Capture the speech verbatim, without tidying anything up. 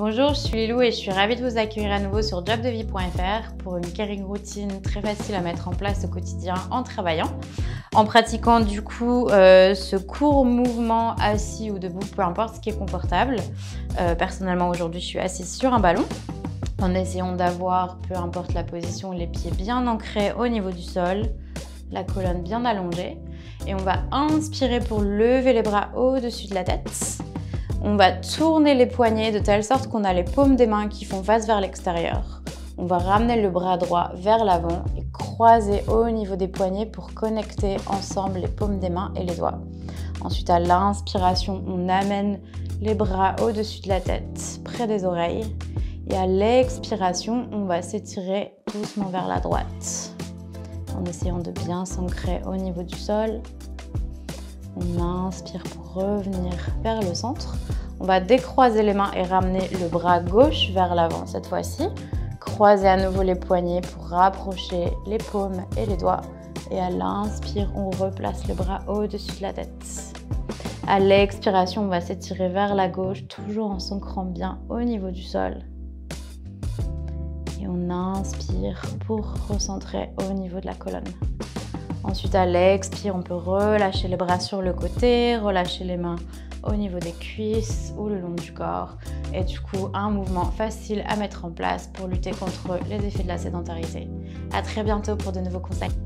Bonjour, je suis Lilou et je suis ravie de vous accueillir à nouveau sur job de vie point F R pour une caring routine très facile à mettre en place au quotidien en travaillant. En pratiquant du coup euh, ce court mouvement assis ou debout, peu importe ce qui est confortable. Euh, personnellement aujourd'hui je suis assise sur un ballon en essayant d'avoir, peu importe la position, les pieds bien ancrés au niveau du sol, la colonne bien allongée. Et on va inspirer pour lever les bras au-dessus de la tête. On va tourner les poignets de telle sorte qu'on a les paumes des mains qui font face vers l'extérieur. On va ramener le bras droit vers l'avant et croiser au niveau des poignets pour connecter ensemble les paumes des mains et les doigts. Ensuite, à l'inspiration, on amène les bras au-dessus de la tête, près des oreilles. Et à l'expiration, on va s'étirer doucement vers la droite, en essayant de bien s'ancrer au niveau du sol. On inspire pour revenir vers le centre. On va décroiser les mains et ramener le bras gauche vers l'avant cette fois-ci. Croiser à nouveau les poignets pour rapprocher les paumes et les doigts. Et à l'inspire, on replace le bras au-dessus de la tête. À l'expiration, on va s'étirer vers la gauche, toujours en s'ancrant bien au niveau du sol. Et on inspire pour recentrer au niveau de la colonne. Ensuite, à l'expire, on peut relâcher les bras sur le côté, relâcher les mains au niveau des cuisses ou le long du corps. Et du coup, un mouvement facile à mettre en place pour lutter contre les effets de la sédentarité. À très bientôt pour de nouveaux conseils.